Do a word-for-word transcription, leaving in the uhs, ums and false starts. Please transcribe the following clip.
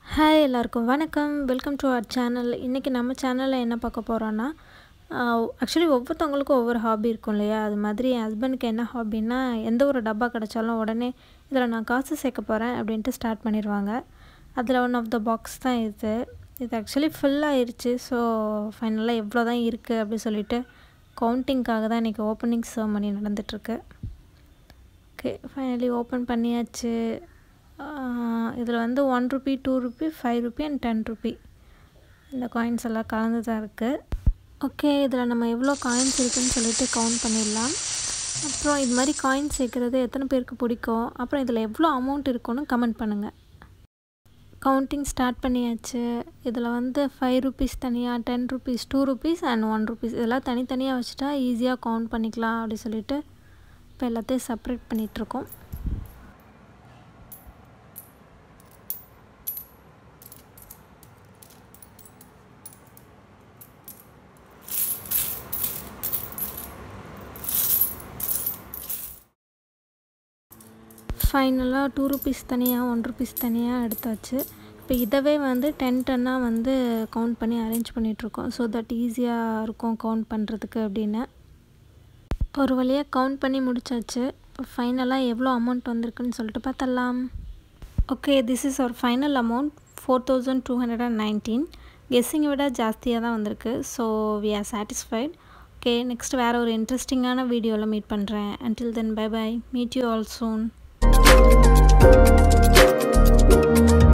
Hi எல்லாருக்கும் வணக்கம் welcome to our channel. இன்றைக்கி நம்ம சேனலில் என்ன பார்க்க போகிறோன்னா, ஆக்சுவலி ஒவ்வொருத்தவங்களுக்கும் ஒவ்வொரு ஹாபி இருக்கும் இல்லையா? அது மாதிரி என் ஹஸ்பண்டுக்கு என்ன ஹாபின்னா, எந்த ஒரு டப்பா கிடச்சாலும் உடனே இதில் நான் காசு சேர்க்க போகிறேன் அப்படின்ட்டு ஸ்டார்ட் பண்ணிடுவாங்க. அதில் ஒன் ஆஃப் த பாக்ஸ் தான் இது. இது ஆக்சுவலி ஃபுல் ஆயிடுச்சு. ஸோ ஃபைனலாக எவ்வளோ தான் இருக்குது அப்படி சொல்லிட்டு கவுண்டிங்காக தான் இன்றைக்கி ஓப்பனிங் செரமனி நடந்துகிட்ருக்கு. ஓகே, ஃபைனலி ஓப்பன் பண்ணியாச்சு. இதில் வந்து one rupee two rupee five rupee and ten rupee இந்த காயின்ஸ் எல்லாம் கலந்து தான் இருக்குது. ஓகே, இதில் நம்ம எவ்வளோ காயின்ஸ் இருக்குதுன்னு சொல்லிட்டு கவுண்ட் பண்ணிடலாம். அப்புறம் இது மாதிரி காயின்ஸ் சேர்க்குறது எத்தனை பேருக்கு பிடிக்கும், அப்புறம் இதில் எவ்வளோ அமௌண்ட் இருக்குன்னு கமெண்ட் பண்ணுங்கள். கவுண்டிங் ஸ்டார்ட் பண்ணியாச்சு. இதில் வந்து ஃபைவ் ருபீஸ் தனியாக, ten rupees, two rupees and one rupees இதெல்லாம் தனித்தனியாக வச்சுட்டா ஈஸியாக கவுண்ட் பண்ணிக்கலாம் அப்படி சொல்லிட்டு இப்போ எல்லாத்தையும் செப்ரேட் பண்ணிகிட்ருக்கோம். ஃபைனலாக டூ ருபீஸ் தனியாக, ஒன் ருபீஸ் தனியாக எடுத்தாச்சு. இப்போ இதவே வந்து டென் டென்னாக வந்து கவுண்ட் பண்ணி அரேஞ்ச் பண்ணிகிட்ருக்கோம். ஸோ தட் ஈஸியாக இருக்கும் கவுண்ட் பண்ணுறதுக்கு அப்படின்னு. ஒரு வழியாக கவுண்ட் பண்ணி முடித்தாச்சு. இப்போ ஃபைனலாக எவ்வளோ அமௌண்ட் வந்திருக்குன்னு சொல்லிட்டு பார்த்தலாம். Okay, this is our final amount four thousand two hundred and nineteen. கெஸ்ஸிங்கை விட ஜாஸ்தியாக தான் வந்திருக்கு. So we are satisfied. Okay, next வேறு ஒரு இன்ட்ரெஸ்டிங்கான வீடியோவில் மீட் பண்ணுறேன். Until then bye bye. Meet you all soon. Thank you.